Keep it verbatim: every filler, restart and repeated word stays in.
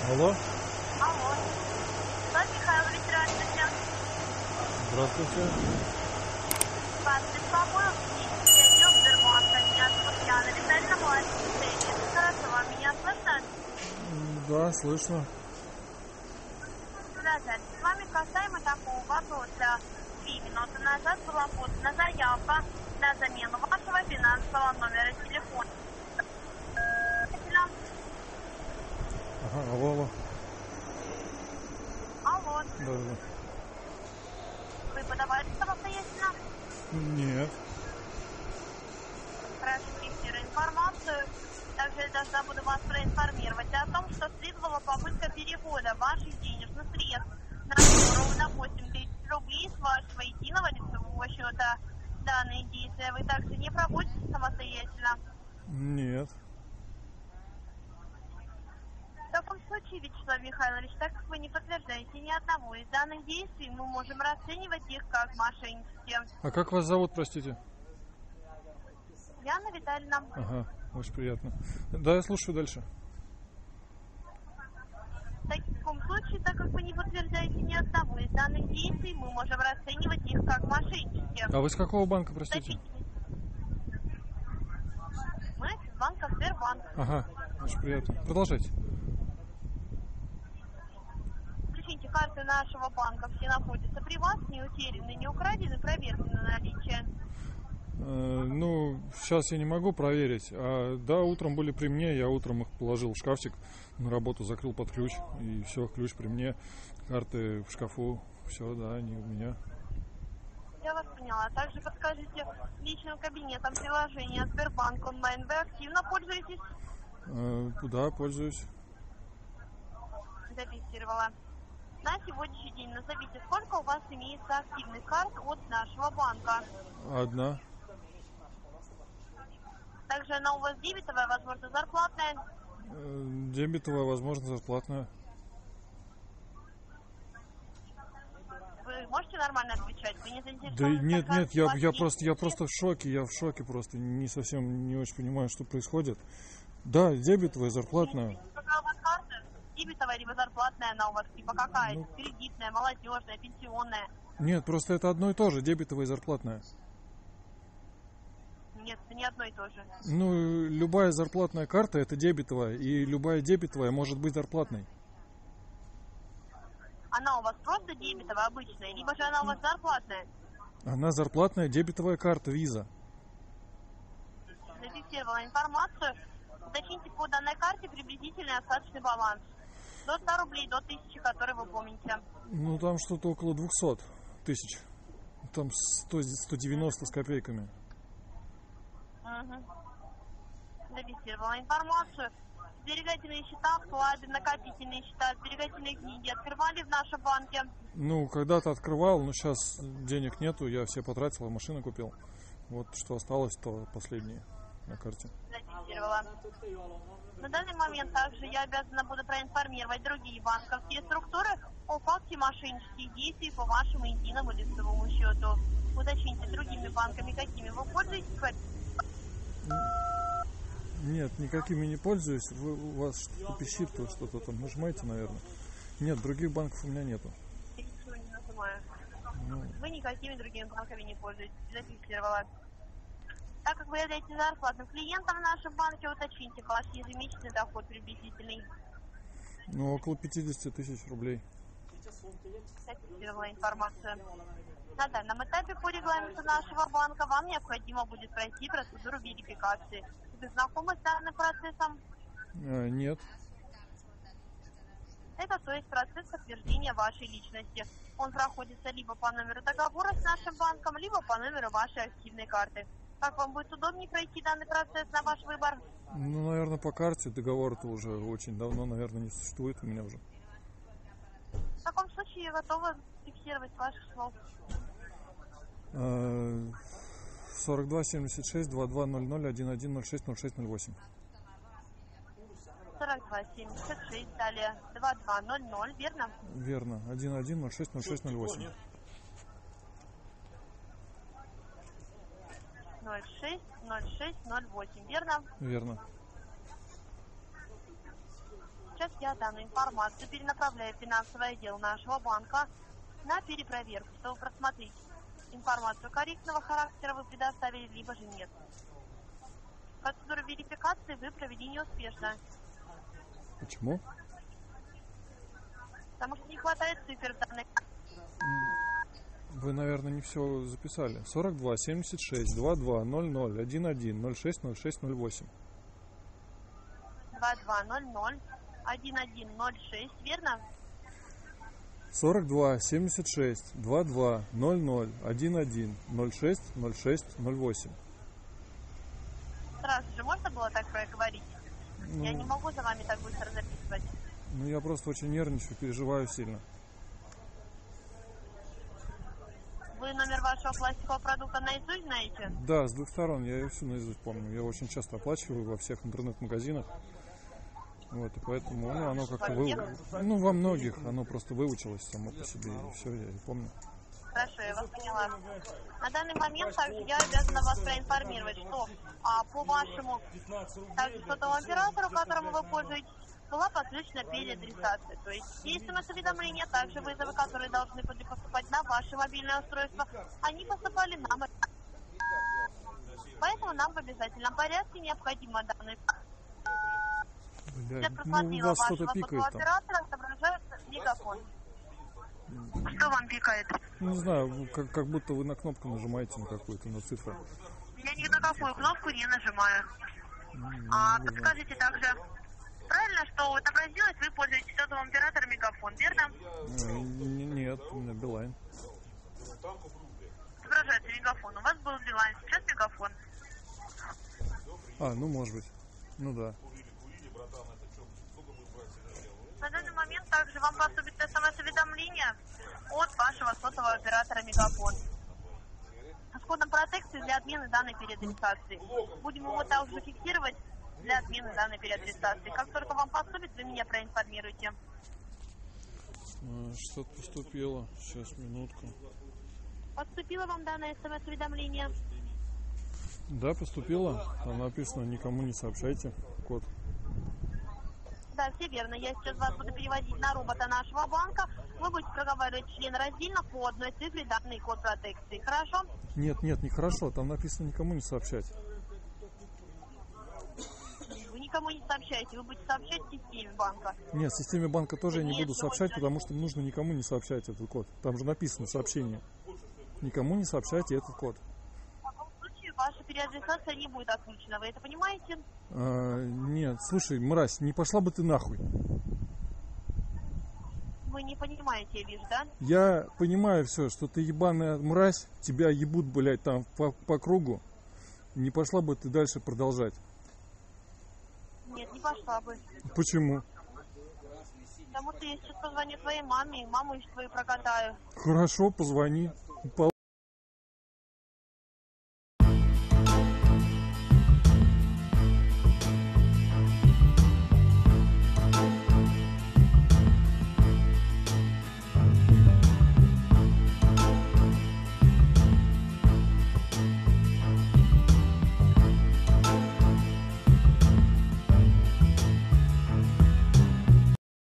Алло. Алло. Влад Михайлович, здравствуйте. Здравствуйте. Вас беспокоил клинический отдел Сбербанка. Меня зовут Яна Витальевна, младшая. Хорошо, вам меня слышно? Да, слышно. Здравствуйте. С вами касаемо такого вопроса. Три минуты назад была подана заявка на замену вашего финансового номера телефона. Ага, алло, алло. Алло. Да, да. Вы подавали самостоятельно? Нет. Хорошо, фиксирую информацию. Также я должна буду вас проинформировать о том, что следовала попытка перевода ваших денежных средств на сумму на восемь тысяч рублей с вашего единого лицевого счета. Данные действия вы также не проводите самостоятельно? Нет. В таком случае, Вячеслав Михайлович, так как вы не подтверждаете ни одного из данных действий, мы можем расценивать их как мошеннические. А как вас зовут, простите? Яна Витальевна. Ага, очень приятно. Да, я слушаю дальше. В таком случае, так как вы не подтверждаете ни одного из данных действий, мы можем расценивать их как мошеннические. А вы с какого банка, простите? Мы с банка Сбербанк. Ага, очень приятно. Продолжайте. Уточните, карты нашего банка все находятся при вас, не утеряны, не украдены, проверены на наличие. Э, ну, сейчас я не могу проверить. А, да, утром были при мне, я утром их положил в шкафчик, на работу закрыл под ключ, и все, ключ при мне, карты в шкафу, все, да, они у меня. Я вас поняла. Также подскажите, личным кабинетом приложения Сбербанк онлайн вы активно пользуетесь? Э, да, пользуюсь. Зафиксировала. На сегодняшний день назовите, сколько у вас имеется активных карт от нашего банка. Одна. Также она у вас дебетовая, возможно, зарплатная. Э, дебетовая, возможно, зарплатная. Вы можете нормально отвечать? Вы не заинтересованы? Да нет, нет, я, я просто, я просто в шоке, я в шоке просто, не совсем, не очень понимаю, что происходит. Да, дебетовая, зарплатная. Какая у вас карта? Дебетовая либо зарплатная она у вас, типа какая? Ну, Кредитная, молодежная, пенсионная? нет, просто это одно и то же, дебетовая и зарплатная. Нет, это не одно и то же. Ну, любая зарплатная карта это дебетовая, и любая дебетовая может быть зарплатной. Она у вас просто дебетовая, обычная, либо же она у вас зарплатная? Она зарплатная дебетовая карта, виза. Зафиксировала информацию. Уточните по данной карте приблизительный остаточный баланс. До ста рублей, до тысячи, который вы помните. Ну, там что-то около двухсот тысяч. Там сто, сто девяносто с копейками. Угу. Зафиксировала информацию. Сберегательные счета, вклады, накопительные счета, сберегательные книги открывали в нашем банке? Ну, когда-то открывал, но сейчас денег нету, я все потратил, машину купил. Вот что осталось, то последнее на карте. Зафиксировала. На данный момент также я обязана буду проинформировать другие банковские структуры о факте мошеннических действий по вашему единому лицевому счету. Уточните, другими банками какими вы пользуетесь? Нет, никакими не пользуюсь. Вы, у вас что-то пищит, что-то там нажимаете, наверное. Нет, других банков у меня нету. Ничего не нажимаю. Ну. Вы никакими другими банками не пользуетесь. Зафиксировала. Так как вы являетесь зарплатным клиентом в нашем банке, уточните ваш ежемесячный доход приблизительный. Ну, около пятидесяти тысяч рублей. Зафиксировала информацию. На данном этапе по регламенту нашего банка вам необходимо будет пройти процедуру верификации. Вы знакомы с данным процессом? А, нет. Это то есть процесс подтверждения вашей личности. Он проходится либо по номеру договора с нашим банком, либо по номеру вашей активной карты. Как вам будет удобнее пройти данный процесс на ваш выбор? Ну, наверное, по карте. Договор-то уже очень давно, наверное, не существует у меня уже. В таком случае я готова фиксировать ваших слов. сорок два семьдесят шесть двадцать два ноль ноль один один ноль шесть ноль шесть ноль восемь. сорок два семьдесят шесть, далее двадцать два ноль ноль, верно? Верно. один один ноль шесть ноль шесть ноль восемь. ноль шесть ноль шесть ноль восемь, верно? Верно. Сейчас я данную информацию перенаправляю в финансовое отдел нашего банка на перепроверку, чтобы просмотреть информацию корректного характера вы предоставили, либо же нет. Процедуру верификации вы провели неуспешно, Почему? потому что не хватает цифр в данной. Вы, наверное, не все записали. сорок два семьдесят шесть двадцать два ноль ноль один один ноль шесть ноль шесть ноль восемь. двадцать два ноль ноль один один ноль шесть, верно? сорок два семьдесят шесть двадцать два ноль ноль один один ноль шесть ноль шесть ноль восемь. Сразу же можно было так проговорить? Ну, Я не могу за вами так быстро записывать. ну, я просто очень нервничаю, переживаю сильно. Вы номер вашего пластикового продукта наизусть знаете? Да, с двух сторон, я ее всю наизусть помню. Я очень часто оплачиваю во всех интернет-магазинах. Вот, и поэтому, ну, оно как-то вы... Ну, во многих оно просто выучилось само по себе, и все, я и помню. Хорошо, я вас поняла. На данный момент также я обязана вас проинформировать, что а, по вашему также сотовому оператору, которому вы пользуетесь, была подключена переадресация. То есть все смс-уведомления, также вызовы, которые должны были поступать на ваше мобильное устройство, они поступали на мобильное. Поэтому нам в обязательном порядке необходимо данные. Для Блядь, ну, у вас что-то пикает там. оператора отображается мегафон. Что вам пикает? Ну, не знаю, как, как будто вы на кнопку нажимаете на какую-то, на цифру. Я ни на какую кнопку не нажимаю. Ну, А не знаю. подскажите также, правильно, что отобразилось, вы пользуетесь сотовым оператором Мегафон, верно? Э, н- Нет, у меня Билайн. Отображается Мегафон. У вас был Билайн, сейчас Мегафон. А, ну может быть. Ну да. На данный момент также вам поступит смс-уведомление от вашего сотового оператора Мегафон с кодом протекции для отмены данной переадресации. Будем его также фиксировать для отмены данной переадресации. Как только вам поступит, вы меня проинформируете. А, Что-то поступило. Сейчас, минутку. Поступило вам данное смс-уведомление? Да, поступило. Там написано, никому не сообщайте код. Да, все верно. Я сейчас вас буду переводить на робота нашего банка. Вы будете проговаривать член раздельно по одной цифре данный код протекции. Хорошо? Нет, нет, нехорошо. Там написано, никому не сообщать. Вы никому не сообщаете. Вы будете сообщать системе банка. Нет, в системе банка тоже я не Нет, буду ну, сообщать, вот- потому что нужно никому не сообщать этот код. Там же написано сообщение. Никому не сообщайте этот код. В таком случае ваша переадресация не будет отключена. Вы это понимаете? А, нет, слушай, мразь, не пошла бы ты нахуй. Вы не понимаете, я вижу, да? Я понимаю все, что ты ебаная мразь, тебя ебут, блядь, там по, по кругу. Не пошла бы ты дальше продолжать. Нет, не пошла бы. Почему? Потому что я сейчас позвоню твоей маме, и маму еще твою прокатаю. Хорошо, позвони.